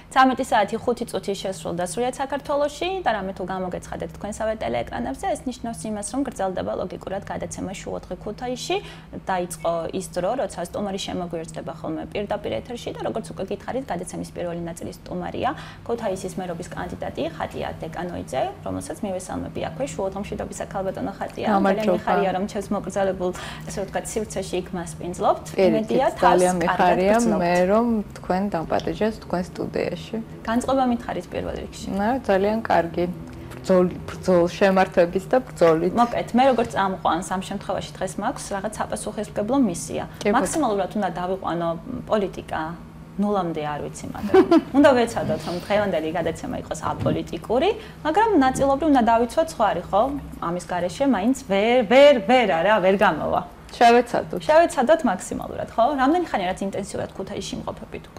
13 საათი 5 წუთი შესრულდა სრულიად საქართველოში და რამე თუ გამოგეცხადეთ თქვენსავე ტელეეკრანებზე, ეს ნიშნავს იმას, რომ გრძელდება ლოგიკურად გადაცემა შუოთხი ქუთაისში. დაიწყო ის დრო, როცა სტუმარი შემოგვიერთდება ხოლმე პირდაპირ ეთერში და როგორც უკვე გითხარით, გადაცემის პირველი ნაწილის სტუმარია ქუთაისის მერობის კანდიდატი ხატია დეკანოიძე, რომელსაც მივესალმები აქვე შუოთხმშვიდობის ქალბატონო ხატია. ძალიან მიხარია, რომ ჩემს მოკრძალებულ, ასე ვთქვათ, სივრცეში იქ მასპინძლობთ. იმედია ძალიან მიხარია მე, რომ თქვენ დამპატეჟეს თქვენ სტუდიაში. განწყობა მითხარით პირველ რიგში. ძალიან კარგი. ბრძოლ შემართების და ბრძოლით. მოკეთ, მე როგორც წამყვანს ამ შემთხვევაში დღეს მაქვს რაღაც საპასუხისმგებლო მისია. მაქსიმალურად უნდა დავიყვანო პოლიტიკა. ნულამდე არ ვიცი, მაგრამ უნდა ვეცადოთ, რომ დღევანდელი გადაცემა იყოს აპოლიტიკური, მაგრამ ნაწილობრივ უნდა დავიცვათ სხვარი, ხო? ამის გარეშე მაინც ვერ არა, ვერ გამოვა. შევეცადოთ მაქსიმალურად, ხო? რამდენი ხანია რაც ინტენსიურად ქუთაისში იმყოფებით უკვე?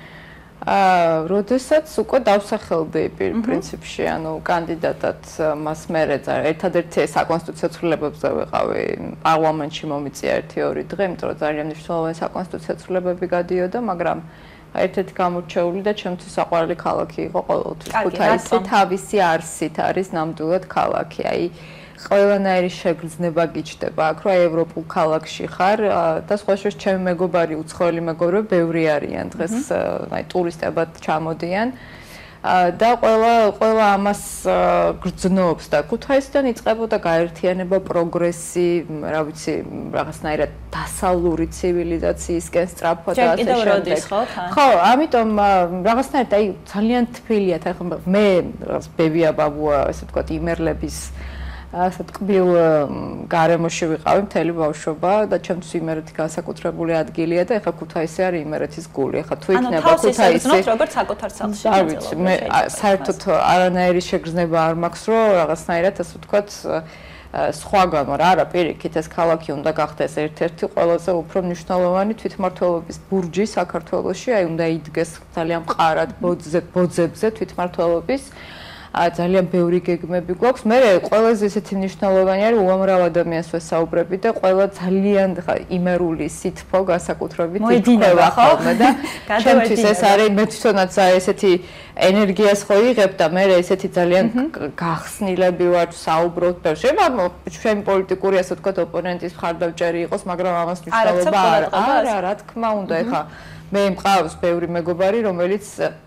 როდესაც უკვე დავსახელდი პრინციპში, ანუ კანდიდატად მას მერე ერთადერთი საკონსტიტუციო ცვლილებებზე ვიყავი, პარლამენტში მომიწია 1-2 დღე, იმიტომ რომ ძალიან მნიშვნელოვანი საკონსტიტუციო ცვლილებები გადიოდა, მაგრამ ერთ-ერთი გამორჩეული და ჩემთვის საყვარელი ქალაქი იყო ყოველთვის. ქუთაისი თავისი არსით არის ნამდვილად ქალაქი. აი ყველანაირი შეგრძნება გიჩნდება აქ, რომ ევროპულ ქალაქში ხარ და სხვა შორის ჩემი მეგობარი, უცხოელი მეგობრები ბევრი არიან დღეს, აი ტურისტებად ჩამოდიან და ყველა ამას გრძნობს და ქუთაისიდან იწყებოდა გაერთიანება, პროგრესი, რა ვიცი, რაღაცნაირად დასავლური ცივილიზაციისკენ სწრაფვა და ასე შემდეგ. ხო, ამიტომ რაღაცნაირად აი ძალიან თბილია, ახლა მე რაღაც ბებია ბაბუა, ასე ვთქვათ, იმერლების ასე ტკბილ გარემოში ვიყავი მთელი ბავშვობა და ჩემთვის იმერეთი განსაკუთრებული ადგილია და ეხლა ქუთაისი არის იმერეთის გული. ეხლა თუ იქნება ქუთაისი როგორც საკუთარ სახლში. არ ვიცი, მე საერთოდ არანაირი შეგრძნება არ მაქვს, რომ რაღაცნაირად ასე ვთქვათ სხვაგან, არა, პირიქით ეს ქალაქი უნდა გახდეს ერთ-ერთი ყველაზე უფრო მნიშვნელოვანი თვითმმართველობის ბურჯი საქართველოში, აი უნდა იდგეს ძალიან მყარად ბოძებზე თვითმმართველობის. ძალიან ბევრი გეგმები გვაქვს. მე ყველაზე ესეთი მნიშვნელოვანი არის უამრავ ადამიანს ვესაუბრები და ყველა ძალიან იმერული სითბო განსაკუთრებით მოედინება ხოლმე და ჩემთვის ეს არის მე თვითონაც ესეთი ენერგიას ხო იღებ და მე ესეთი ძალიან გახსნილები ვარ საუბრობ და შემი პოლიტიკური ასე ვთქვათ ოპონენტის მხარდამჭერი იყოს, მაგრამ ამას მნიშვნელობა არა, რა თქმა უნდა, ეხა მე მყავს ბევრი მეგობარი, რომელიც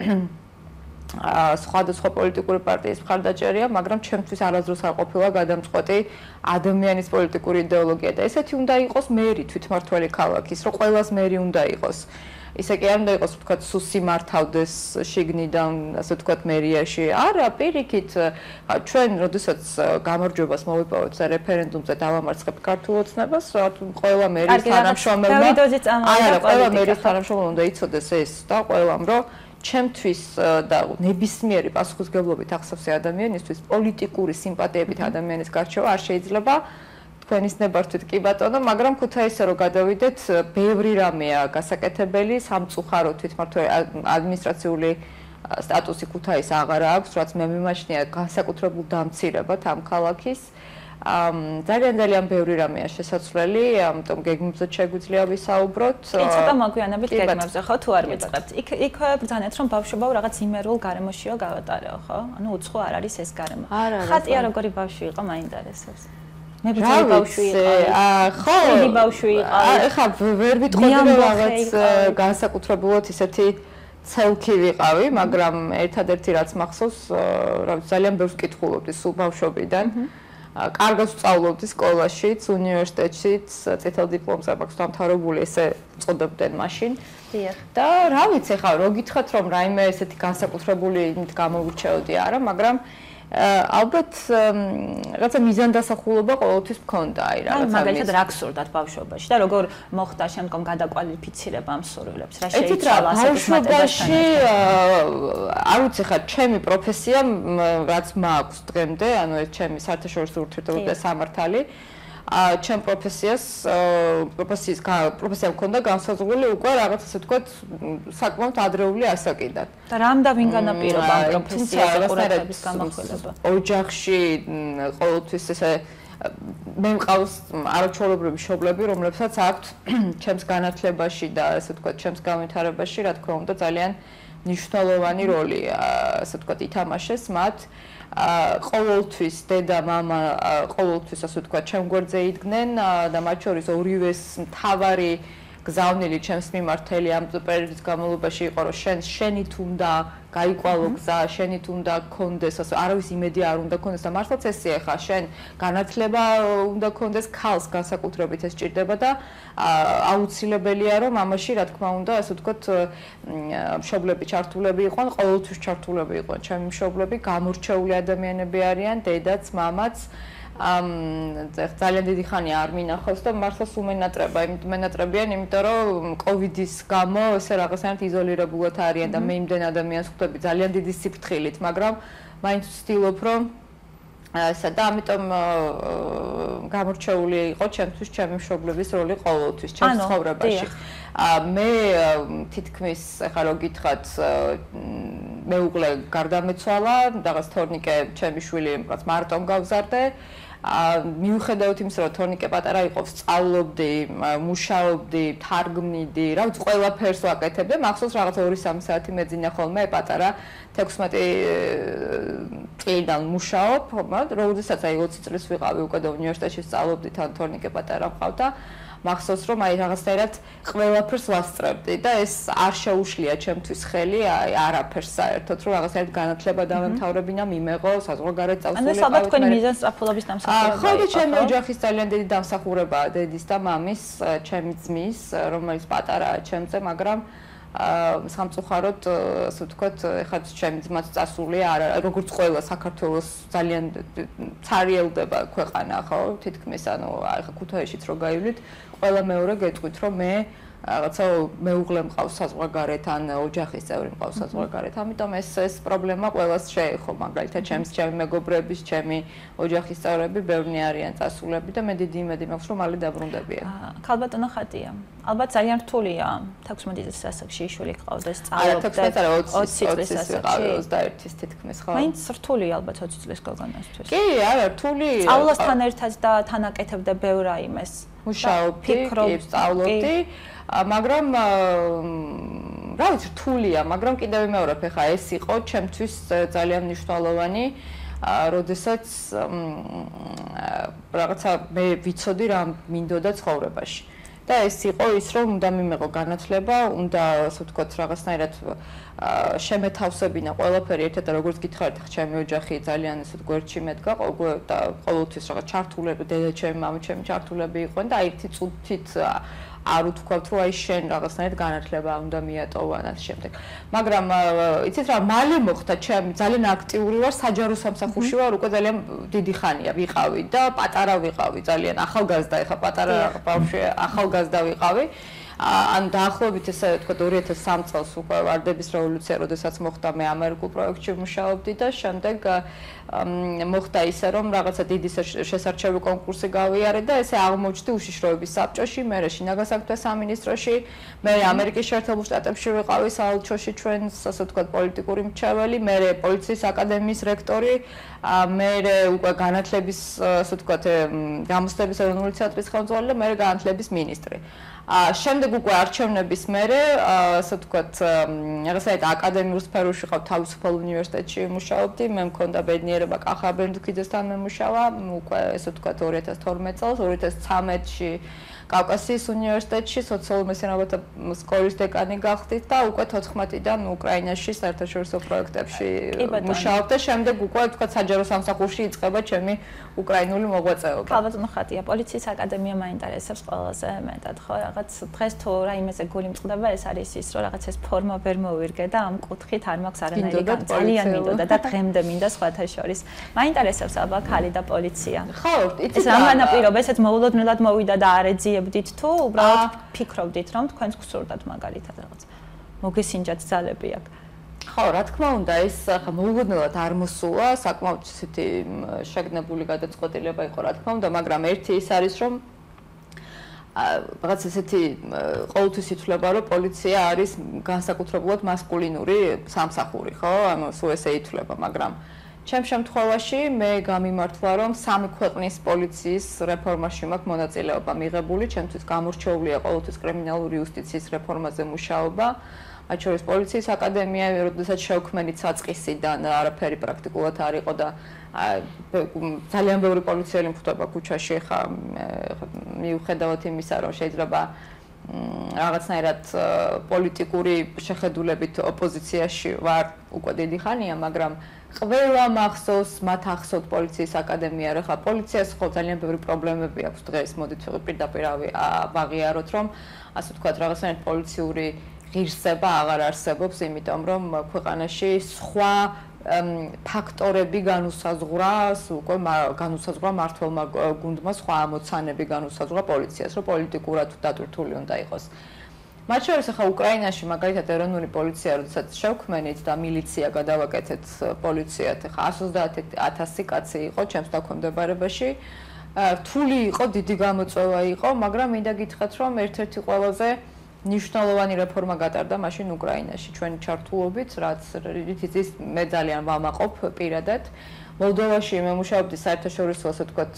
სხვადასხვა პოლიტიკური პარტიის მხარდაჭერია, მაგრამ ჩემთვის არასდროს არ ყოფილა გადამწყვეტი ადამიანის პოლიტიკური იდეოლოგია და ესეთი უნდა იყოს მერი თვითმმართველი ქალაქის, რომ ყველას მერი უნდა იყოს. ისე კი არ უნდა იყოს, ვთქვათ, სუსი მართავდეს შიგნიდან, ასე ვთქვათ, მერიაში. არა, პირიქით, ჩვენ როდესაც გამარჯვებას მოვიპოვებთ და რეფერენდუმზე დავამარცხებთ ქართულ ოცნებას, ყველა მერის თანამშრომელმა ყველა მერის თანამშრომელმა უნდა იცოდეს ეს და ყველამ, რომ ჩემთვის და ნებისმიერი პასუხისმგებლობით ახსოვსი ადამიანისთვის პოლიტიკური სიმპათიებით ადამიანის გარჩევა არ შეიძლება თქვენის ნებართვით კი ბატონო, მაგრამ ქუთაისზე რომ გადავიდეთ, ბევრი რამეა გასაკეთებელი, სამწუხაროდ თვითმმართველი ადმინისტრაციული სტატუსი ქუთაისს აღარ აქვს, რაც მე მიმაჩნია განსაკუთრებულ დამცირებად ამ ქალაქის. ძალიან ბევრი რამეა შესაძლებელი, ამიტომ გეგმებზე შეგვიძლია ვისაუბროთ. ცოტა მოგვიანებით გეგმებზე, ხო, თუ არ ვიწყებთ. იქ ბრძანეთ, რომ ბავშვობა რაღაც იმერულ გარემოშიო გავატარეო, ხო? ანუ უცხო არ არის ეს გარემო. ხატია როგორი ბავშვი იყო, მაინტერესებს. მე ბრძოლი ბავშვი იყო. ხო, დიდი ბავშვი იყო. ეხლა ვერ ვიტყოდი რომ რაღაც განსაკუთრებულად ისეთი ცელქი ვიყავი, მაგრამ ერთადერთი რაც მახსოვს, რა ვიცი, ძალიან ბევრს კითხულობდი სულ ბავშვობიდან. კარგად ვსწავლობდი სკოლაშიც, უნივერსიტეტშიც, წითელ დიპლომს აქვს დამთავრებული, ესე წოდებდნენ მაშინ. და რა ვიცი, ხა რო გითხრათ, რომ რაიმე ესეთი განსაკუთრებული იმით გამოვირჩეოდი არა, მაგრამ ალბათ რაღაცა მიზანდასახულობა ყოველთვის მქონდა, აი რაღაცა. მაგალითად რა გსურდათ ბავშვობაში და როგორ მოხდა შემდგომ გადაკვალიფიცირება ამ სურვილებს? რა შეიცვალა ბავშვობაში? არ ვიცი, ხა ჩემი პროფესია რაც მაქვს დღემდე, ანუ ეს ჩემი საერთაშორისო ურთიერთობების სამართალი. ჩემ პროფესია მქონდა განსაზღვრული უკვე რაღაც ასე ვთქვათ საკმაოდ ადრეული ასაკიდან. და რამ და ვინ განაპირობა ამ პროფესიაზე ყურადღების გამახვილება? ოჯახში ყოველთვის ესე მე მყავს არაჩვეულებრივი მშობლები, რომლებსაც აქვთ ჩემს განათლებაში და ასე ვთქვათ ჩემს განვითარებაში, რა თქმა უნდა, ძალიან მნიშვნელოვანი როლი, ასე ვთქვათ, ითამაშეს მათ. ყოველთვის დედა, მამა ყოველთვის ასე ვთქვათ, ჩემ გვერდზე იდგნენ და მათ შორის ორივეს მთავარი გზავნილი ჩემს მიმართ მთელი ამ პერიოდის განმავლობაში იყო, რომ შენით უნდა გაიყვალო გზა, შენით უნდა გქონდეს, ასე არავის იმედი არ უნდა გქონდეს და მართლაც ესეა ხა, შენ განათლება უნდა გქონდეს, ქალს განსაკუთრებით ეს ჭირდება და აუცილებელია რომ ამაში რა თქმა უნდა, ასე ვთქვათ, მშობლები ჩართულები იყვნენ, ყოველთვის ჩართულები იყვნენ ჩემი მშობლები, გამორჩეული ადამიანები არიან, დედაც, მამაც ძალიან დიდი ხანია არ მინახავს და მართლაც უმენატრებიან, იმიტომ რომ კოვიდის გამო ესე რაღაცნაირად იზოლირებულად არიან და მე იმდენ ადამიანს ხვდები ძალიან დიდი სიფრთხილით, მაგრამ მაინც ვცდილობ რომ ესა და ამიტომ გამორჩეული იყო ჩემთვის ჩემი მშობლების როლი ყოველთვის ჩემს ცხოვრებაში. მე თითქმის ახლა რო გითხრათ მეუღლე გარდამეცვალა, რაღაც თორნიკე ჩემი შვილი რაღაც მარტომ გავზარდე. მიუხედავად იმისა, რომ თორნიკე პატარა იყო, სწავლობდი, მუშაობდი, თარგმნიდი, რა ვიცი, ყველაფერს ვაკეთებდი. მახსოვს რაღაც 2-3 საათი მეძინა ხოლმე პატარა 16 წლიდან მუშაობ, როდესაც აი 20 წლის ვიყავი უკვე და უნივერსიტეტში სწავლობდი, თან თორნიკე პატარა მყავდა. მახსოვს რომ აი რაღაცნაირად ყველაფერს ვასწრებდი და ეს არ შეუშლია ჩემთვის ხელი აი არაფერს საერთოდ რომ რაღაცნაირად განათლება დავემთავრებინა მიმეღო საზღვარგარეთ წავსული ანუ საბათ თქვენი მიზანსწრაფულობის დამსახურება ხო და ჩემი ოჯახის ძალიან დიდი დამსახურებაა დედის და მამის ჩემი ძმის რომელიც პატარაა ჩემზე მაგრამ სამწუხაროდ ასე ვთქვათ ეხლა ჩემი ძმაც წასულია როგორც ყველა საქართველოს ძალიან ცარიელდება ქვეყანა ხო თითქმის ანუ ეხლა ქუთაისშიც რო გაივლით ყველა მეორე გეტყვით რომ მე რაღაცა მეუღლე მყავს საზღვარგარეთ ან ოჯახის წევრი მყავს საზღვარგარეთ ამიტომ ეს პრობლემა ყველას შეეხო მაგალითად ჩემი მეგობრების ჩემი ოჯახის წევრები ბევრი არიან წასულები და მე დიდი იმედი მაქვს რომ მალე დაბრუნდებიან ქალბატონო ხატია ალბათ ძალიან რთულია 16 წელსში შვილი გყავდეს სწავლობდა 20 წლის ასაკში 21-ის თითქმის ხო მაინც რთულია ალბათ 20 წლის გოგონასთვის კი არა რთული სწავლასთან ერთად და თან აკეთებდა ბევრ აიმეს მუშაობდი სწავლობდი მაგრამ რა ვიცი რთულია მაგრამ კიდევ მეორე ხა ეს იყო ჩემთვის ძალიან მნიშვნელოვანი როდესაც რაღაცა მე ვიცოდი რა მინდოდა ცხოვრებაში და ეს იყო ის რომ უნდა მიმეღო განათლება უნდა ასე ვთქვათ რაღაცნაირად შემეთავსებინა ყველაფერი ერთად და როგორც გითხარით ჩემი ოჯახი ძალიან ესე გვერდში მედგა და ყოველთვის რაღაც ჩართულები დედა ჩემი მამა ჩემი ჩართულები იყვნენ და აი ერთი წუთით არ უთქვათ რომ აი შენ რაღაცნაირად განათლება უნდა მიატოვო ან ამ შემდეგ მაგრამ იცით რა მალე მოხდა ჩემი ძალიან აქტიური ვარ საჯარო სამსახურში ვარ უკვე ძალიან დიდი ხანია ვიყავი და პატარა ვიყავი ძალიან ახალგაზრდა ეხა პატარა ბავშვი ახალგაზრდა ვიყავი ან დაახლოებით ესე ვთქვათ 2003 წელს უკვე ვარდების რევოლუცია როდესაც მოხდა მე ამერიკულ პროექტში მუშაობდი და შემდეგ მოხდა ისე რომ რაღაცა დიდი შესარჩევი კონკურსი გავიარე და ესე აღმოჩნდი უშიშროების საბჭოში მე შინაგან საქმეთა სამინისტროში მე ამერიკის შეერთებულ შტატებში ვიყავი საელჩოში ჩვენს ასე ვთქვათ პოლიტიკური მრჩეველი მე პოლიციის აკადემიის რექტორი მე უკვე განათლების ასე ვთქვათ გამოცდების ეროვნული ცენტრის ხელმძღვანელი და მე განათლების მინისტრი შემდეგ უკვე არჩევნების მერე ასე ვთქვათ რაღაცა აკადემიურ სფეროში ხავ თავისუფალ უნივერსიტეტში მუშაობდი მე მქონდა ბედნიერება კახა ბენდუქიძესთან მემუშავა უკვე ასე ვთქვათ 2012 წელს 2013-ში კავკასიის უნივერსიტეტში სოციალურ მეცნიერებათა სკოლის დეკანი გახდით და უკვე 14-დან უკრაინაში საერთაშორისო პროექტებში მუშაობ და შემდეგ უკვე ვთქვათ საჯარო სამსახურში იწყება ჩემი უკრაინული მოღვაწეობა. ქალბატონო ხატია, პოლიციის აკადემია მაინტერესებს ყველაზე მეტად, ხო? რაღაც დღეს თუ რაიმეზე გული მწყდება, ეს არის ის, რომ რაღაც ეს ფორმა ვერ მოვირგე და ამ კუთხით არ მაქვს არანაირი ძალიან მინდოდა და დღემდე მინდა სხვათა შორის. მაინტერესებს აბა ხალი და პოლიცია. ხო, იცით ეს რამანა პირობა, ესეც მოულოდნელად მოვიდა და არ ეძიებდით თუ უბრალოდ ფიქრობდით, რომ თქვენს გსურდათ მაგალითად რაღაც მოგესინჯათ ძალები აქ. ხო, რა თქმა უნდა, ეს ხა მოულოდნელად არ მოსულა, საკმაოდ ისეთი შეგნებული გადაწყვეტილება იყო, რა თქმა უნდა, მაგრამ ერთი ის არის, რომ რაღაც ესეთი ყოველთვის ითვლება, რომ პოლიცია არის განსაკუთრებულად მასკულინური სამსახური, ხო? ანუ სულ ესე ითვლება, მაგრამ ჩემ შემთხვევაში მე გამიმართლა, რომ სამი ქვეყნის პოლიციის რეფორმაში მაქვს მონაწილეობა მიღებული, ჩემთვის გამორჩეულია ყოველთვის კრიმინალური იუსტიციის რეფორმაზე მუშაობა. მათ შორის პოლიციის აკადემია, როდესაც შევქმნით საწყისიდან არაფერი პრაქტიკულად არ იყო და ძალიან ბევრი პოლიციელი მხვდება ქუჩაში, ხა მიუხედავად იმისა, რომ შეიძლება რაღაცნაირად პოლიტიკური შეხედულებით ოპოზიციაში ვარ უკვე დიდი ხანია, მაგრამ ყველა მახსოვს მათ ახსოვთ პოლიციის აკადემია, რა ხა პოლიციას ხო ძალიან ბევრი პრობლემები აქვს დღეს, მოდით პირდაპირ ვაღიაროთ, რომ ასე ვთქვათ, რაღაცნაირად პოლიციური ღირსება აღარ არსებობს, იმიტომ რომ ქვეყანაში სხვა ფაქტორები განუსაზღვრა მართლმა გუნდმა სხვა ამოცანები განუსაზღვრა პოლიციას, რომ პოლიტიკურად დატვირთული უნდა იყოს. მათ შორის ახლა უკრაინაში მაგალითად ეროვნული პოლიცია, როდესაც შევქმნით და მილიცია გადავაკეთეთ პოლიციად, ახლა 130,000 კაცი იყო ჩემს დაქვემდებარებაში. რთული იყო, დიდი გამოწვევა იყო, მაგრამ მინდა გითხრათ, რომ ერთ-ერთი ყველაზე ნიშნულოვანი რეფორმა გატარდა მაშინ უკრაინაში ჩვენი ჩართულობით, რაც რითიც მე ძალიან ვამაყობ პირადად. მოლდოვაში მე მუშაობდი საერთაშორისო, ასე ვთქვათ,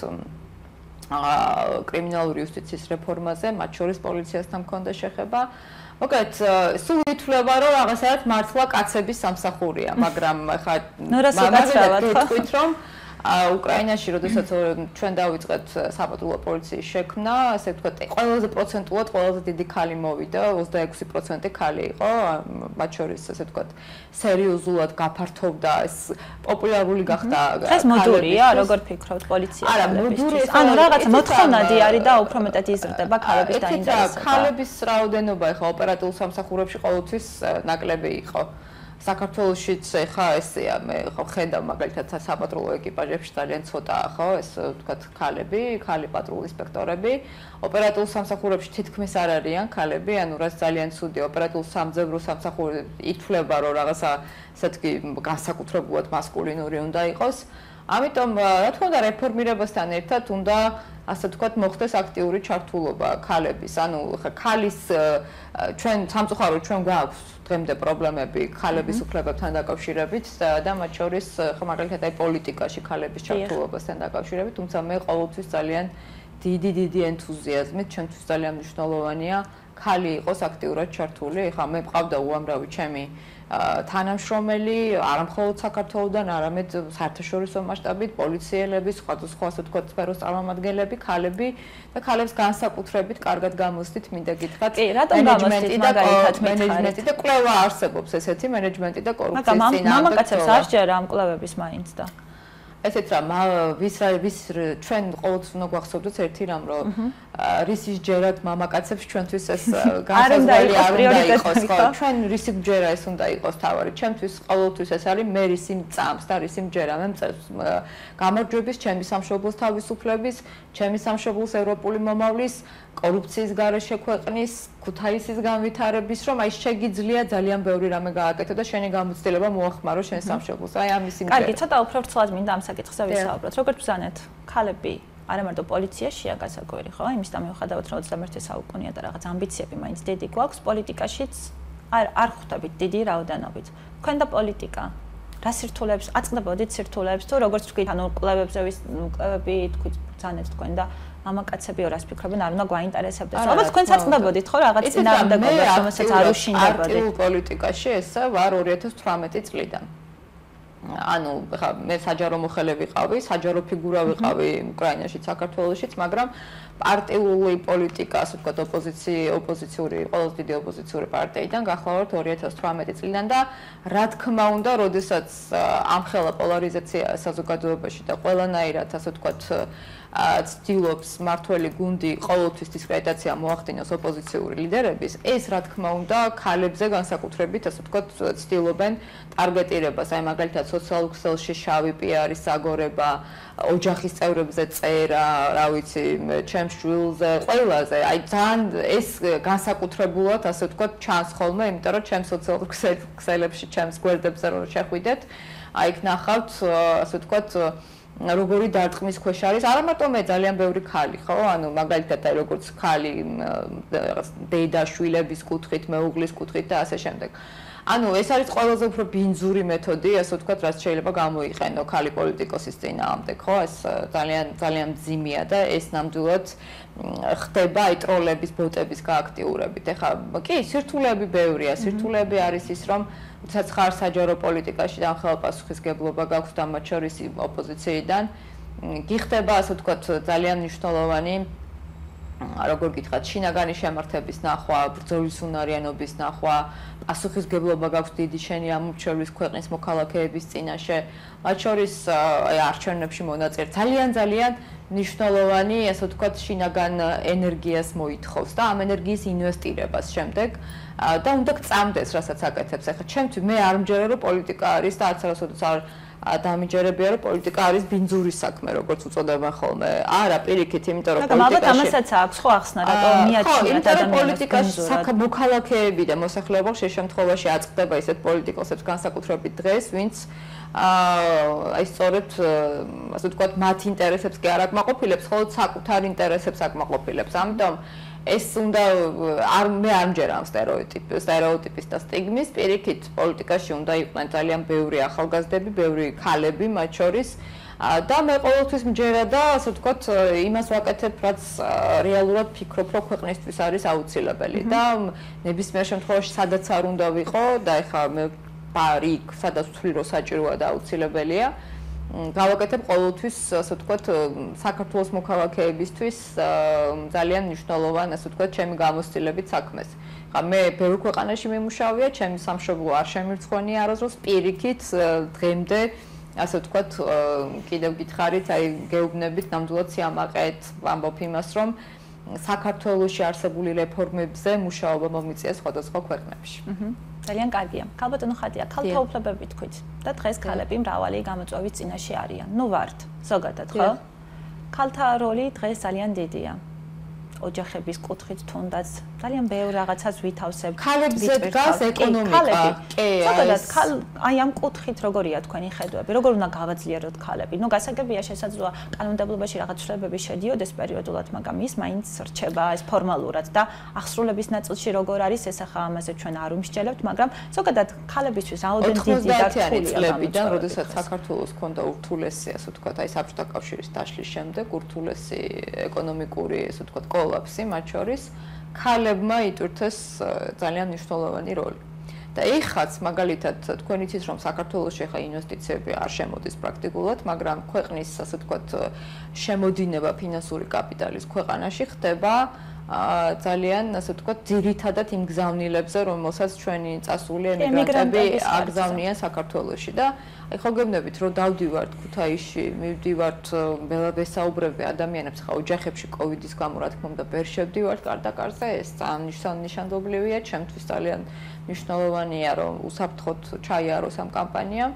კრიმინალური იუსტიციის რეფორმაზე, მათ შორის პოლიციასთან მქონდა შეხება. მოკლედ, სულ ითვლება, რომ რაღაცაა მართლა კაცების სამსახურია, მაგრამ ხა გეტყვით, რომ უკრაინაში, როდესაც ჩვენ დავიწყეთ საპატრულო პოლიციის შექმნა, ასე ვთქვათ, ყველაზე პროცენტულად ყველაზე დიდი ქალი მოვიდა, 26% ქალი იყო, მათ შორის, ასე ვთქვათ, სერიოზულად გაფართოვდა, ეს პოპულარული გახდა. ეს მოდურია, როგორ ფიქრობთ პოლიცია? არა, მოდური, ანუ რაღაცა მოთხოვნადი არის და უფრო მეტად იზრდება ქალების დაინტერესება. ქალების რაოდენობა ახლა ოპერატიულ სამსახურებში ყოველთვის ნაკლები იყო. საქართველოშიც ხა ესეა მე ხო ხედავ მაგალითად საპატრულო ეკიპაჟებში ძალიან ცოტაა ხო ეს ვთქვათ ქალი პატრულ ინსპექტორები ოპერატიულ სამსახურებში თითქმის არ არიან ქალები ანუ რაც ძალიან ცუდია ოპერატიულ სამძებრო სამსახური ითვლება რომ რაღაცა ესეთი განსაკუთრებულად მასკულინური უნდა იყოს ამიტომ რა თქმა უნდა რეფორმირებასთან ერთად უნდა ასე ვთქვათ მოხდეს აქტიური ჩართულობა ქალების ანუ ხა ქალის ჩვენ სამწუხაროდ ჩვენ გვაქვს დღემდე პრობლემები ქალების უფლებებთან დაკავშირებით და მათ შორის მაგალითად აი პოლიტიკაში ქალების ჩართულობასთან დაკავშირებით, თუმცა მე ყოველთვის ძალიან დიდი ენთუზიაზმით, ჩემთვის ძალიან მნიშვნელოვანია ქალი იყოს აქტიურად ჩართული. ეხლა მე მყავდა უამრავი ჩემი თანამშრომელი, არა მხოლოდ საქართველოდან, არამედ საერთაშორისო მასშტაბით, პოლიციელები, სხვადასხვა ასე ვთქვათ სფეროს წარმომადგენლები, ქალები და ქალებს განსაკუთრებით კარგად გამოსდით, მინდა გითხრათ, მენეჯმენტი და კვლევა არსებობს ესეთი მენეჯმენტი და კორუფციის წინააღმდეგ. მაგრამ მამაკაცებს არ ჯერა ამ კვლევების მაინც და ესეც რა ვის ჩვენ ყოველთვის უნდა გვახსოვდეს ერთი რამ რომ რისის ჯერად მამაკაცებს ჩვენთვის ეს განსაზღვრელი არ უნდა იყოს ხო ჩვენ რისი ჯერა ეს უნდა იყოს თავარი ჩემთვის ყოველთვის ეს არის მე რისი მწამს და რისი ჯერა მე მწევს გამარჯვების ჩემი სამშობლოს თავისუფლების ჩემი სამშობლოს ევროპული მომავლის კორუფციის გარეშე ქვეყნის ქუთაისის განვითარების რომ აი შეგიძლია ძალიან ბევრი რამე გააკეთო და შენი გამოცდილება მოახმარო შენ სამშობლოს აი ამის იმედი კარგი ცოტა უფრო რთულად მინდა ამ საკითხზე ვისაუბროთ როგორც ბრძანეთ ქალები არა მარტო პოლიციაშია გასაკვირი ხო იმის და მიუხედავად რომ 21 საუკუნეა და რაღაც ამბიციები მაინც დიდი გვაქვს პოლიტიკაშიც არ ხვდებით დიდი რაოდენობით თქვენ და პოლიტიკა რა სირთულეებს აწყდებოდით სირთულეებს თუ როგორც თქვით ანუ კლევები თქვით ბრძანეთ თქვენ და მამაკაცები რას ფიქრობენ არ უნდა გვაინტერესებდეს. ალბათ თქვენ საწყდებოდით ხო რაღაც წინააღმდეგობას, რომელსაც არ უშინდებოდით. აქტიურ პოლიტიკაში ესა ვარ 2018 წლიდან. ანუ ხა მე საჯარო მოხელე ვიყავი, საჯარო ფიგურა ვიყავი უკრაინაში, საქართველოშიც, მაგრამ პარტიული პოლიტიკა, ასე ვთქვათ, ოპოზიციური, ყველაზე დიდი ოპოზიციური პარტიიდან გახლავართ 2018 წლიდან და რა თქმა უნდა, როდესაც ამხელა პოლარიზაცია საზოგადოებაში და ყველანაირად, ასე ვთქვათ, ცდილობს მართველი გუნდი ყოველთვის დისკრედიტაცია მოახდინოს ოპოზიციური ლიდერების, ეს რა თქმა უნდა, ქალებზე განსაკუთრებით, ასე ვთქვათ, ცდილობენ ტარგეტირებას, აი მაგალითად სოციალურ ქსელში შავი პიარის აგორება, ოჯახის წევრებზე წერა, რა ვიცი, ჩემს შვილზე, ყველაზე, აი ძალიან ეს განსაკუთრებულად, ასე ვთქვათ, ჩანს ხოლმე, იმიტომ რომ ჩემს სოციალურ ქსელებში, ჩემს გვერდებზე რო შეხვიდეთ, აი იქ ნახავთ, ასე ვთქვათ, როგორი დარტყმის ქვეშ არის, არა მარტო მე ძალიან ბევრი ქალი, ხო? ანუ მაგალითად აი როგორც ქალი დედა შვილების კუთხით, მეუღლის კუთხით და ასე შემდეგ. ანუ ეს არის ყველაზე უფრო ბინძური მეთოდი, ასე ვთქვათ, რაც შეიძლება გამოიყენო ქალი პოლიტიკოსის წინააღმდეგ, ხო? ეს ძალიან მძიმეა და ეს ნამდვილად ხდება აი ტროლების, ბოტების გააქტიურებით. ეხლა კი, სირთულეები ბევრია, სირთულეები არის ის, რომ თუნდაც ხარ საჯარო პოლიტიკაში და ამხელა პასუხისგებლობა გაქვს და მათ შორის ოპოზიციიდან. გიხდება, ასე ვთქვათ, ძალიან მნიშვნელოვანი როგორ გითხრათ, შინაგანი შემართების ნახვა, ბრძოლის უნარიანობის ნახვა, პასუხისგებლობა გაქვს დიდი შენი ამორჩევლის ქვეყნის მოქალაქეების წინაშე, მათ შორის აი არჩევნებში მონაწილე. ძალიან მნიშვნელოვანი, ასე ვთქვათ, შინაგან ენერგიას მოითხოვს და ამ ენერგიის ინვესტირებას შემდეგ და უნდა გწამდეს, რასაც აკეთებს. ახლა ჩემთვის მე არ მჯერა რომ პოლიტიკა არის და არც არასოდეს არ დამიჯერებია რომ პოლიტიკა არის ბინძური საქმე, როგორც უწოდებენ ხოლმე. არა, პირიქით, იმიტომ რომ პოლიტიკაში მაგრამ ამასაც აქვს ხო ახსნა, რატომ მიაჩნიათ ადამიანებს პოლიტიკაში მოქალაქეები და მოსახლეობა ხშირ შემთხვევაში აწყდება ისეთ პოლიტიკოსებს განსაკუთრებით დღეს, ვინც აი სწორედ ასე ვთქვათ, მათ ინტერესებს კი არ აკმაყოფილებს, ხოლო საკუთარ ინტერესებს აკმაყოფილებს. ამიტომ ეს უნდა მე არ მჯერა ამ სტერეოტიპის და სტიგმის, პირიქით პოლიტიკაში უნდა იყვნენ ძალიან ბევრი ახალგაზრდები, ბევრი ქალები მათ შორის და მე ყოველთვის მჯერა და ასე ვთქვათ, იმას ვაკეთებ, რაც რეალურად ფიქრობ, რომ ქვეყნისთვის არის აუცილებელი და ნებისმიერ შემთხვევაში სადაც არ უნდა ვიყო და ეხლა მე იქ, სადაც ვთვლი, რომ საჭიროა და აუცილებელია. გავაკეთებ ყოველთვის, ასე ვთქვათ, საქართველოს მოქალაქეებისთვის ძალიან მნიშვნელოვან, ასე ვთქვათ, ჩემი გამოცდილებით საქმეს. ხა მე ბევრ ქვეყანაში მიმუშავია, ჩემი სამშობლო არ შემირცხვენია არასდროს, პირიქით დღემდე, ასე ვთქვათ, კიდევ გითხარით, აი გეუბნებით ნამდვილად სიამაყედ ვამბობ იმას, რომ საქართველოში არსებული რეფორმებზე მუშაობა მომიწია სხვადასხვა ქვეყნებში. ძალიან კარგია. ქალბატონო ხატია, ქალთა უფლებები თქვით და დღეს ქალები მრავალი გამოწვევის წინაშე არიან. ნუ ვართ, ზოგადად, ხო? ქალთა როლი დღეს ძალიან დიდია. ოჯახების კუთხით თუნდაც ძალიან ბევრ რაღაცას ვითავსებთ. ქალებზე დგას ეკონომიკა. ზოგადად, აი ამ კუთხით როგორია თქვენი ხედვები? როგორ უნდა გავაძლიეროთ ქალები? ნუ გასაგებია შესაძლოა კანონმდებლობაში რაღაც ცვლილებები შედიოდეს პერიოდულად, მაგრამ ის მაინც რჩება ეს ფორმალურად და აღსრულების ნაწილში როგორ არის, ეს ახლა ამაზე ჩვენ არ ვიმსჯელებთ, მაგრამ ზოგადად ქალებისთვის რაოდენ დიდი და რთულია წლებიდან, როდესაც საქართველოს ჰქონდა ურთულესი, ასე ვთქვათ, აი საბჭოთა კავშირის დაშლის შემდეგ ურთულესი ეკონომიკური, ასე ვთქვათ, კოლაფსი მათ შორის ქალებმა იტვირთეს ძალიან მნიშვნელოვანი როლი. და ეხაც მაგალითად თქვენ იცით რომ საქართველოში ახლა ინვესტიციები არ შემოდის პრაქტიკულად, მაგრამ ქვეყნის ასე ვთქვათ შემოდინება ფინანსური კაპიტალის ქვეყანაში ხდება ძალიან ასე ვთქვათ ძირითადად იმ გზავნილებზე, რომელსაც ჩვენი წასული ემიგრანტები აგზავნიან საქართველოში და აი ხო გეუბნებით რომ დავდივართ ქუთაისში, მივდივართ ბელაბესაუბრები ადამიანებს ხა ოჯახებში კოვიდის გამო რა თქმა უნდა ვერ შევდივართ კარდაკარზე, ეს ძალიან ნიშანდობლივია, ჩემთვის ძალიან მნიშვნელოვანია რომ უსაფრთხოდ ჩაიაროს ამ კამპანიამ.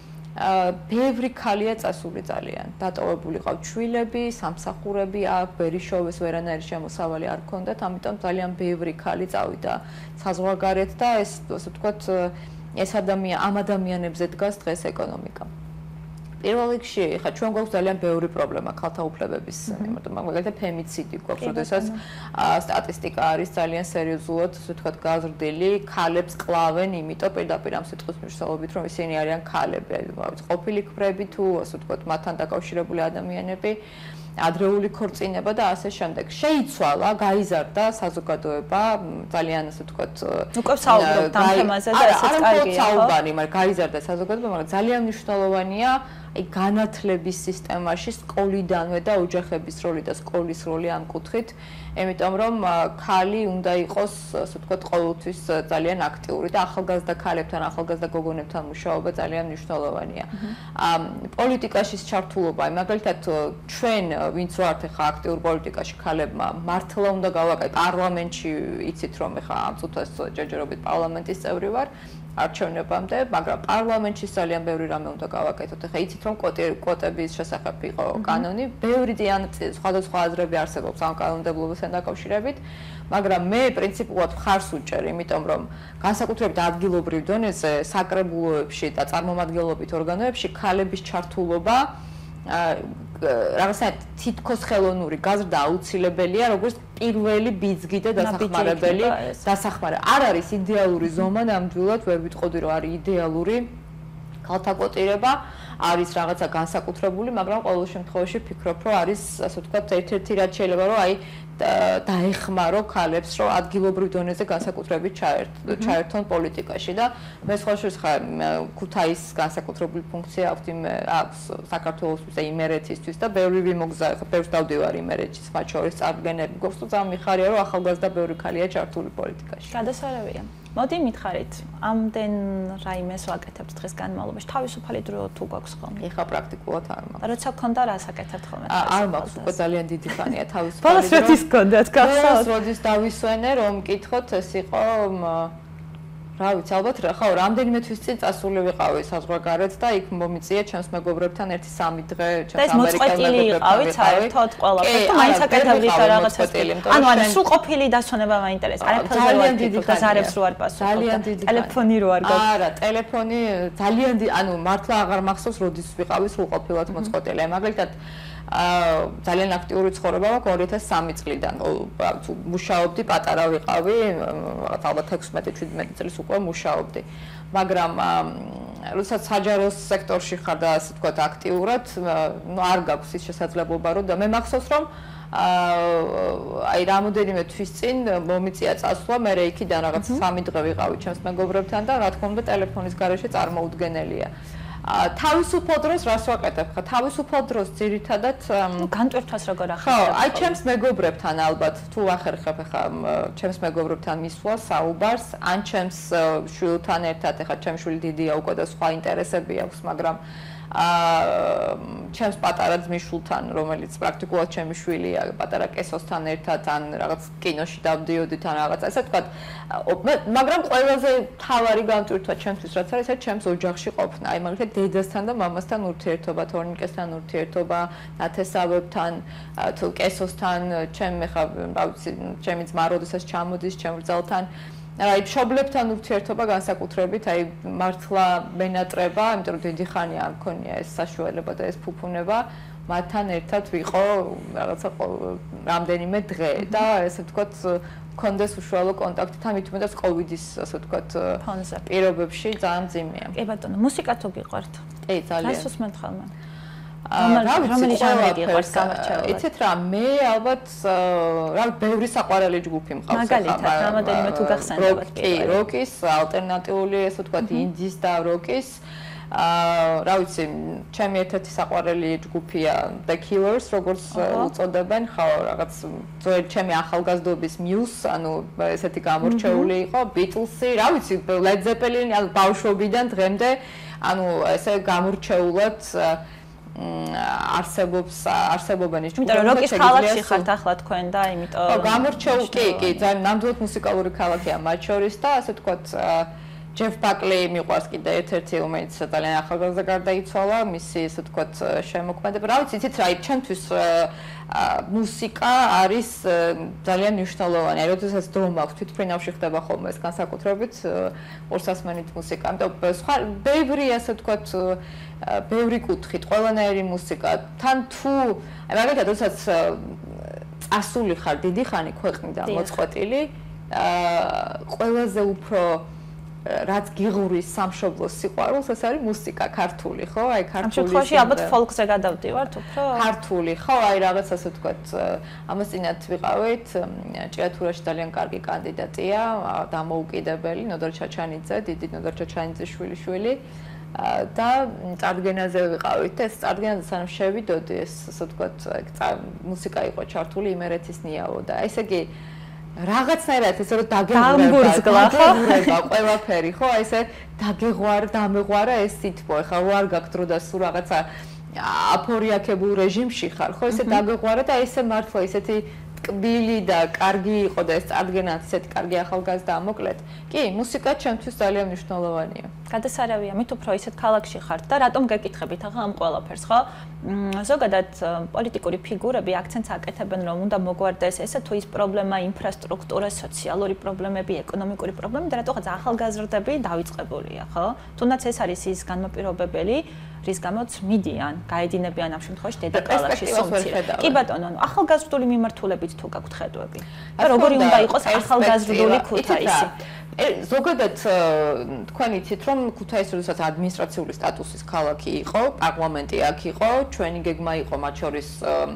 ბევრი ქალია წასული ძალიან. დატოვებული ყავთ შვილები, სამსახურები, ბერიშოვეს ვერანაირი შემოსავალი არ ქონდათ, ამიტომ ძალიან ბევრი ქალი წავიდა საზღვარგარეთ და ეს ასე ვთქვათ ეს ამ ადამიანებზე დგას დღეს ეკონომიკა. პირველ რიგში, ხა ჩვენ გვაქვს ძალიან ბევრი პრობლემა ქალთა უფლებების მიმართ, მაგალითად ფემიციდი გვაქვს, როდესაც სტატისტიკა არის ძალიან სერიოზულად, ასე ვთქვათ, გაზრდილი, ქალებს კლავენ, იმიტომ პირდაპირ ამ სიტყვის მნიშვნელობით, რომ ისინი არიან ქალები, ყოფილი ქმრები თუ ასე ვთქვათ, მათთან დაკავშირებული ადამიანები, ადრეული ქორწინება და ასე შემდეგ. შეიცვალა, გაიზარდა საზოგადოება, ძალიან ასე ვთქვათ, უკვე საუბრობთ ამ თემაზე და ესეც კარგია, ხო? საუბარი, მაგრამ გაიზარდა საზოგადოება, მაგრამ ძალიან მნიშვნელოვანია აი განათლების სისტემაში სკოლიდანვე და ოჯახების როლი და სკოლის როლი ამ კუთხით, იმიტომ რომ ქალი უნდა იყოს, ასე ვთქვათ, ყოველთვის ძალიან აქტიური და ახალგაზრდა ქალებთან, ახალგაზრდა გოგონებთან მუშაობა ძალიან მნიშვნელოვანია. პოლიტიკაში ჩართულობა, მაგალითად ჩვენ ვინც ვართ ახლა აქტიურ პოლიტიკაში ქალებმა, მართლა უნდა გავაკეთოთ პარლამენტში, იცით რომ ახლა ამ წუთას ჯერჯერობით პარლამენტის წევრი ვარ. არჩევნებამდე, მაგრამ პარლამენტში ძალიან ბევრი რამე უნდა გავაკეთოთ. ახლა იცით რომ კვოტების შესახებ იყო კანონი, ბევრი სხვადასხვა აზრები არსებობს ამ კანონმდებლობასთან დაკავშირებით, მაგრამ მე პრინციპულად მხარს უჭერ, იმიტომ რომ განსაკუთრებით ადგილობრივ დონეზე საკრებულოებში და წარმომადგენლობით ორგანოებში ქალების ჩართულობა რაღაცნაირად თითქოს ხელოვნური გაზრდა აუცილებელია, როგორც პირველი ბიძგი და დასახმარებელი დასახმარე. არ არის იდეალური ზომა, ნამდვილად ვერ ვიტყოდი, რომ არის იდეალური ქალთაკოტირება, არის რაღაცა განსაკუთრებული, მაგრამ ყოველ შემთხვევაში ვფიქრობ, რომ არის, ასე ვთქვათ, ერთ-ერთი რაც შეიძლება, რომ დაეხმარო ქალებს, რომ ადგილობრივ დონეზე განსაკუთრებით ჩაერთონ პოლიტიკაში და მე სხვა შორის ხარ ქუთაისის განსაკუთრებული ფუნქცია აქვს საქართველოსთვის და იმერეთისთვის და ბევრი ვიმოგზაურე, ბევრს დავდივარ იმერეთში, მათ შორის წარდგენები გვაქვს და ძალიან მიხარია, რომ ახალგაზრდა ბევრი ქალია ჩართული პოლიტიკაში. გადასარევია. მოდი მითხარით, ამდენ რაიმეს ვაკეთებთ დღის განმავლობაში, თავისუფალი დრო თუ გვაქვს ხოლმე? ეხლა პრაქტიკულად არ მაქვს. როცა გქონდა რას აკეთებთ ხოლმე? არ მაქვს, უკვე ძალიან დიდი ხანია თავისუფალი დრო. ბოლოს როდის გქონდათ, გახსოვთ? როდის დავისვენე, რომ მკითხოთ, ეს იყო რა ვიცი, ალბათ ხო, რამდენიმე თვის წინ წასული ვიყავი საზღვარგარეთ და იქ მომიწია ჩემს მეგობრებთან ერთი 3 დღე ჩემს ამერიკელ მეგობრებთან საერთოდ ყველაფერს და მაინც აკეთებდით რაღაცას. ანუ სრულყოფილი დასვენება მაინტერესებს. არაფერს ვერ ვაკეთებ და ზარებს რო არ პასუხობ. ძალიან დიდი ტელეფონი რო არ გაქვს. არა, ტელეფონი ძალიან ანუ მართლა აღარ მახსოვს როდის ვიყავი სრულყოფილად მოწყობილი. მაგალითად ძალიან აქტიური ცხოვრება მაქვს 2003 წლიდან. მუშაობდი, პატარა ვიყავი, ალბათ 16-17 წელს უკვე მუშაობდი. მაგრამ როდესაც საჯარო სექტორში ხარ და ასე ვთქვათ აქტიურად, არ გაქვს ის შესაძლებლობა, რომ და მე მახსოვს, რომ აი რამოდენიმე თვის წინ მომიწია წასვლა, მე იქიდან რაღაც 3 დღე ვიყავი ჩემს მეგობრებთან და რა თქმა უნდა ტელეფონის გარეშე წარმოუდგენელია. თავისუფალ დროს რას ვაკეთებ ხა? თავისუფალ დროს ძირითადად განტვირთვას როგორ ახერხებ? ხო, აი ჩემს მეგობრებთან ალბათ თუ ახერხებ ხა ჩემს მეგობრებთან მისვლას, საუბარს, ან ჩემს შვილთან ერთად, ხა ჩემს შვილი დიდია უკვე და სხვა ინტერესები აქვს, მაგრამ ჩემს პატარა ძმისშვილთან, რომელიც პრაქტიკულად ჩემი შვილია, პატარა კესოსთან ერთად ან რაღაც კინოში დავდიოდით ან რაღაც, ასე ვთქვათ, მაგრამ ყველაზე თავარი განტვირთვა ჩემთვის რაც არის, ეს ჩემს ოჯახში ყოფნა. აი მაგალითად დედასთან და მამასთან ურთიერთობა, თორნიკესთან ურთიერთობა, ნათესავებთან, თუ კესოსთან, ჩემი ხა, რა ვიცი, ჩემი ძმა როდესაც ჩამოდის, ჩემ რძალთან აი მშობლებთან ურთიერთობა განსაკუთრებით, აი მართლა მენატრება, იმიტომ რომ დიდი ხანი არ მქონია ეს საშუალება და ეს ფუფუნება, მათთან ერთად ვიყო რაღაცა რამდენიმე დღე და ესე ვთქვათ მქონდეს უშუალო კონტაქტი, თამით უმეტეს კოვიდის ასე ვთქვათ პირობებში ძალიან მძიმეა. კი ბატონო, მუსიკა თუ გიყვართ? კი, ძალიან. რას უსმენთ ხოლმე? რომელი ჟანრი გიყვარს გამორჩეული? იცით რა, მე ალბათ რა ბევრი საყვარელი ჯგუფი მყავს. მაგალითად, რამოდენიმე თუ გახსენებათ პირველი. როკის, ალტერნატიული, ესე ვთქვათ, ინდის და როკის. რა ვიცი, ჩემი ერთ-ერთი საყვარელი ჯგუფია The Killers, როგორც უწოდებენ, ხო, რაღაც ჩემი ახალგაზრდობის Muse, ანუ ესეთი გამორჩეული იყო, Beatles-ი, რა ვიცი, Led Zeppelin-ი, ანუ ბავშვობიდან დღემდე, ანუ ესე გამორჩეულად არსებობენ ის ჯგუფი. იმიტომ რომ როკის ქალაქში ხართ ახლა თქვენ და იმიტომ ხო, გამორჩეული, კი, ძალიან ნამდვილად მუსიკალური ქალაქია მათ შორის და ასე ვთქვათ ჯეფ ბაკლი მიყვარს კიდე ერთ-ერთი, რომელიც ძალიან ახალგაზრდა გარდაიცვალა, მისი ასე ვთქვათ შემოქმედება. რა ვიცი, იცით რა, ჩემთვის მუსიკა არის ძალიან მნიშვნელოვანი. აი, როდესაც დრო მაქვს, თვითმფრინავში ხდება ხოლმე ეს განსაკუთრებით ორსასმენით მუსიკა. ამიტომ სხვა ბევრი ასე ვთქვათ ბევრი კუთხით, ყველანაირი მუსიკა. თან თუ აი მაგალითად, როდესაც წასული ხარ დიდი ხანი ქვეყნიდან მოწყვეტილი, ყველაზე უფრო რაც გიღურის სამშობლოს სიყვარულს, ეს არის მუსიკა ქართული, ხო? აი ქართული. ამ შემთხვევაში ალბათ ფოლკზე გადავდივართ უფრო. ქართული, ხო, აი რაღაც ასე ვთქვათ, ამას წინათ ვიყავით, ჭიათურაში ძალიან კარგი კანდიდატია, დამოუკიდებელი, ნოდარ ჩაჩანიძე, დიდი ნოდარ ჩაჩანიძის შვილი. და წარდგენაზე ვიყავით და ეს წარდგენაზე სანამ შევიდოდი, ეს ასე ვთქვათ, მუსიკა იყო ჩართული იმერეთის ნიავო და ესე იგი რაღაცნაირად ესე რომ დაგეგმურება ყველაფერი, ხო? აი ესე დამეღვარა ეს სითბო. ეხლა რო არ გაქვს დრო და სულ რაღაცა აფორიაქებულ რეჟიმში ხარ, ხო? ესე დაგეღვარა და ესე მართლა ისეთი კბილი და კარგი იყო და ეს წარდგენაც ისეთი კარგი ახალგაზრდა მოკლედ. კი, მუსიკა ჩემთვის ძალიან მნიშვნელოვანია. გადასარავია, მით უფრო ისეთ ქალაქში ხართ და რატომ გეკითხებით ახლა ამ ყველაფერს, ხო? ზოგადად პოლიტიკური ფიგურები აქცენტს აკეთებენ, რომ უნდა მოგვარდეს ესე თუ ის პრობლემა, ინფრასტრუქტურა, სოციალური პრობლემები, ეკონომიკური პრობლემები და რატოღაც ახალგაზრდები დავიწყებულია, ხო? თუნდაც ეს არის ის განმაპირობებელი, რის გამოც მიდიან, გაედინებიან ამ შემთხვევაში დედაქალაქში სომცირე. კი ბატონო, ახალგაზრდული მიმართულებით თუ გაქვთ ხედვები. და როგორი უნდა იყოს ახალგაზრდული ქუთაისი? ზოგადად თქვენ იცით რომ ქუთაისი როდესაც ადმინისტრაციული სტატუსის ქალაქი იყო, პარლამენტი აქ იყო, ჩვენი გეგმა იყო მათ შორის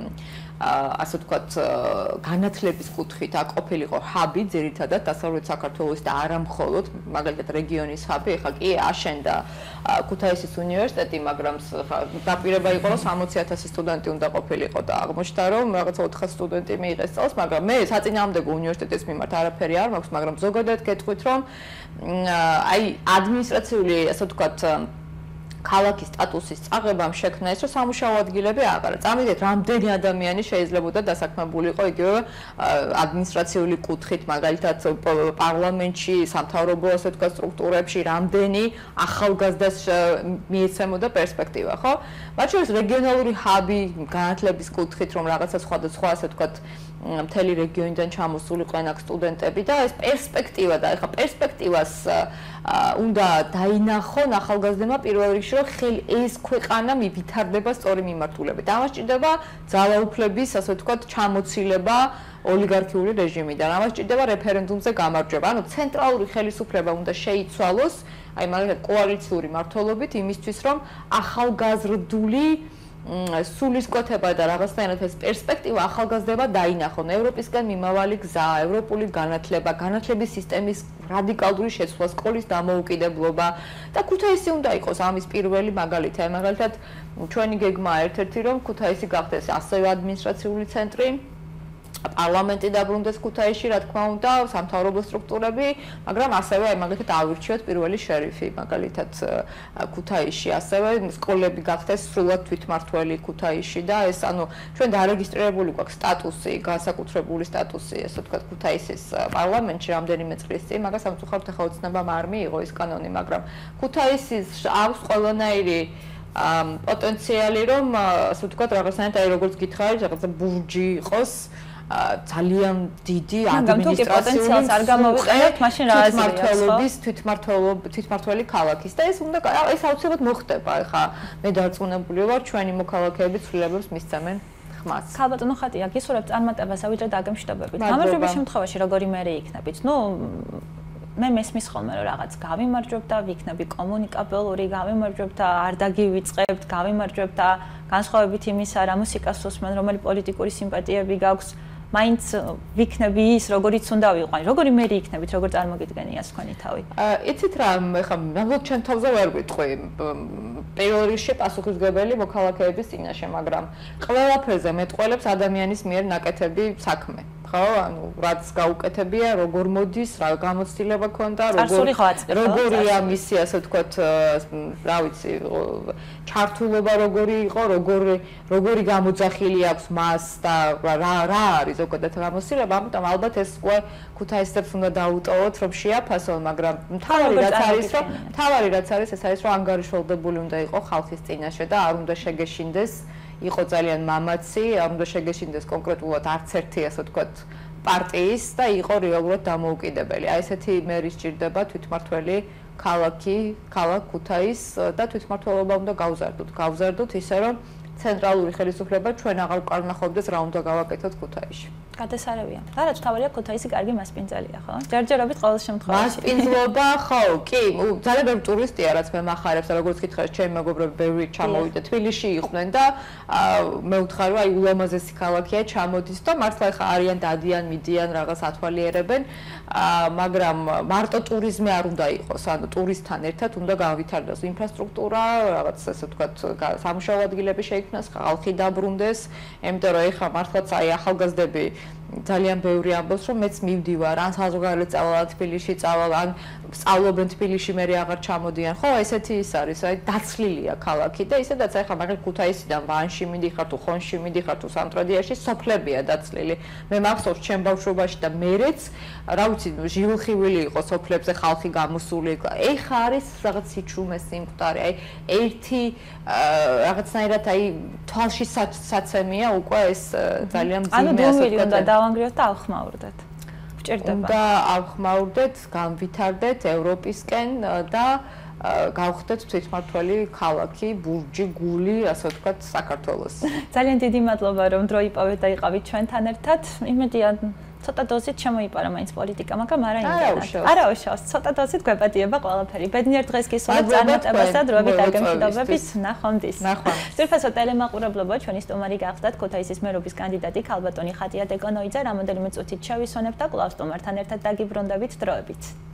ასე ვთქვათ განათლების კუთხით აქ ყოფილიყო ჰაბი ძირითადად დასავლეთ საქართველოს და არა მხოლოდ მაგალითად რეგიონის ჰაბი, ეხლა კი აშენდა ქუთაისის უნივერსიტეტი, მაგრამ დაპირება იყო რომ 60,000 სტუდენტი უნდა ყოფილიყო და აღმოჩნდა რომ რაღაცა 400 სტუდენტი მიიღეს წელს, მაგრამ მე საწინააღმდეგო უნივერსიტეტის მიმართ არაფერი არ მაქვს, მაგრამ ზოგადად გეტყვით რომ აი ადმინისტრაციული ასე ვთქვათ ქალაქის სტატუსის წაღებამ შექმნა ის, რომ სამუშაო ადგილები აღარა. წამიდეთ, რამდენი ადამიანი შეიძლებოდა დასაქმებულიყო იგივე ადმინისტრაციული კუთხით, მაგალითად პარლამენტში, სამთავრობო ასე ვთქვათ სტრუქტურებში, რამდენი ახალგაზრდას მიეცემოდა პერსპექტივა, ხო? მათ შორის რეგიონალური ჰაბი განათლების კუთხით, რომ რაღაცა სხვადასხვა ასე ვთქვათ მთელი რეგიონიდან ჩამოსულიყვნენ აქ სტუდენტები და ეს პერსპექტივა და ეხლა პერსპექტივას უნდა დაინახონ ახალგაზრდებმა პირველ რიგში რომ ხელი ეს ქვეყანა მივითარდება სწორი მიმართულებით. ამას ჭირდება ძალაუფლების ასე ვთქვათ ჩამოცილება ოლიგარქიული რეჟიმიდან. ამას ჭირდება რეფერენდუმზე გამარჯვება. ანუ ცენტრალური ხელისუფლება უნდა შეიცვალოს, აი მაგალითად კოალიციური მმართველობით იმისთვის რომ ახალგაზრდული სულისკვეთება და რაღაცნაირად ეს პერსპექტივა ახალგაზრდება დაინახონ. ევროპისგან მიმავალი გზა, ევროპული განათლება, განათლების სისტემის რადიკალური შეცვლა, სკოლის დამოუკიდებლობა და ქუთაისი უნდა იყოს ამის პირველი მაგალითი. აი მაგალითად ჩვენი გეგმა ერთ-ერთი რომ ქუთაისი გახდეს ასევე ადმინისტრაციული ცენტრი, პარლამენტი დაბრუნდეს ქუთაისში, რა თქმა უნდა, სამთავრობო სტრუქტურები, მაგრამ ასევე აი მაგალითად ავირჩიოთ პირველი შერიფი, მაგალითად ქუთაისში, ასევე სკოლები გახდეს სრულად თვითმმართველი ქუთაისში და ეს ანუ ჩვენ დარეგისტრირებული გვაქვს სტატუსი, განსაკუთრებული სტატუსი, ასე ვთქვათ, ქუთაისის პარლამენტში რამდენიმე წლის წინ, მაგას სამწუხაროდ ახლა ოცნებამ არ მიიღო ის კანონი, მაგრამ ქუთაისის აქვს ყველანაირი პოტენციალი, რომ ასე ვთქვათ, რაღაცნაირად აი როგორც გითხარით, რაღაცა ბურჯი იყოს ძალიან დიდი ადმინისტრაციული არ გამოვიყენებთ, მაშინ რა აზრია თვითმმართველი ქალაქის და ეს უნდა ეს აუცილებლად მოხდება. ეხლა მე დარწმუნებული ვარ, ჩვენი მოქალაქეები ცვლილებებს მისცემენ ხმას. ქალბატონო ხატია, გისურვებთ წარმატებასა ვიდრე დაგემშვიდობებით. გამარჯვების შემთხვევაში როგორი მერე იქნებით? ნუ მე მესმის ხოლმე რომ რაღაც გავიმარჯვებ და ვიქნები კომუნიკაბელური, გავიმარჯვებ და არ დაგივიწყებთ, გავიმარჯვებ და განსხვავებით იმისა რა მუსიკას უსმენ, რომელი პოლიტიკური სიმპათიები გაქვს, მაინც ვიქნები ის, როგორიც უნდა ვიყვანი. როგორი მერი იქნებით, როგორ წარმოგიდგენია თქვენი თავი? იცით რა, ეხლა ნამდვილად ჩვენ თავზე ვერ ვიტყვი. პირველ რიგში პასუხისმგებელი მოქალაქეების წინაშე, მაგრამ ყველაფერზე მეტყველებს ადამიანის მიერ ნაკეთები საქმე. ხო, ანუ რაც გაუკეთებია, როგორ მოდის, რა გამოცდილება ქონდა, როგორია მისი, ასე ვთქვათ, რა ვიცი, ჩართულობა როგორი იყო, როგორი გამოძახილი აქვს მას და რა არის ზოგადად გამოცდილება, ამიტომ ალბათ ეს უკვე ქუთაისებს უნდა დაუტოვოთ, რომ შეაფასონ, მაგრამ მთავარი რაც არის, ეს არის, რომ ანგარიშვალდებული უნდა იყო ხალხის წინაშე და არ უნდა შეგეშინდეს იყო ძალიან მამაცი, არ უნდა შეგეშინდეს კონკრეტულად არც ერთი ასე ვთქვათ პარტიის და იყო რეალურად დამოუკიდებელი. აი ესეთი მერი სჭირდება თვითმმართველი ქალაქ ქუთაის და თვითმმართველობა უნდა გავზარდოთ ისე რომ ცენტრალური ხელისუფლება ჩვენ აღარ ვკარნახობდეს რა უნდა გავაკეთოთ ქუთაისში. გადასარევია. რაც თავარია ქუთაისი კარგი მასპინძელია, ხო? ჯერჯერობით ყოველ შემთხვევაში. მასპინძლობა, ხო, კი, ძალიან ბევრი ტურისტია, რაც მე მახარებს და როგორც გითხარით, ჩემი მეგობრები ბევრი ჩამოვიდა თბილისში იყვნენ და მე ვთხარ, რომ აი ულამაზესი ქალაქია, ჩამოდის და მართლა ხა არიან დადიან, მიდიან, რაღაც ათვალიერებენ, მაგრამ მარტო ტურიზმი არ უნდა იყოს, ანუ ტურისტთან ერთად უნდა განვითარდეს ინფრასტრუქტურა, რაღაც ასე ვთქვათ, სამუშაო ადგილები შეიქმნას, ხალხი დაბრუნდეს, იმიტომ რომ ეხლა მართლაც აი ახალგაზრდები ძალიან ბევრი ამბობს, რომ მეც მივდივარ, ან საზღვარგარეთ წავალ თბილისში წავალ, ან სწავლობენ თბილისში, მე აღარ ჩამოდიან. ხო, ესეთი ის არის, აი დაცლილია ქალაქი და ისედაც ახლა მაგალითად ქუთაისიდან ვანში მიდიხარ თუ ხონში მიდიხარ თუ სამტრედიაში სოფლებია დაცლილი. მე მახსოვს ჩემ ბავშვობაში და მერეც, რა ვიცი, ჟილხივილი იყო სოფლებზე ხალხი გამოსული. ეხლა არის რაღაც სიჩუმე, სიმკვდარი, აი ერთი რაღაცნაირად აი თვალში საცემია უკვე ეს ძალიან მძიმე ასე ვთქვათ. დავანგრიოთ და ავხმაურდეთ. ვჭირდება. და ავხმაურდეთ, განვითარდეთ ევროპისკენ და გავხდეთ თვითმმართველი ქალაქი, ბურჯი, გული, ასე ვთქვათ, საქართველოს. ძალიან დიდი მადლობა, რომ დრო იპოვეთ და იყავით ჩვენთან ერთად. იმედია ცოტა დოზით შემოიპარა მაინც პოლიტიკა, მაგრამ არა უშავს. ცოტა დოზით გვეპატიება ყველაფერი. ბედნიერ დღეს გისურვებთ წარმატებას და დროებით დაგემშვიდობებით. ნახვამდის. ძირფასო ტელემაყურებლობა ჩვენი სტუმარი გახდათ ქუთაისის მერობის კანდიდატი ქალბატონი ხატია დეკანოიძე. რამოდენიმე წუთით შევისვენებთ და კვლავ სტუმართან ერთად დაგიბრუნდებით დროებით.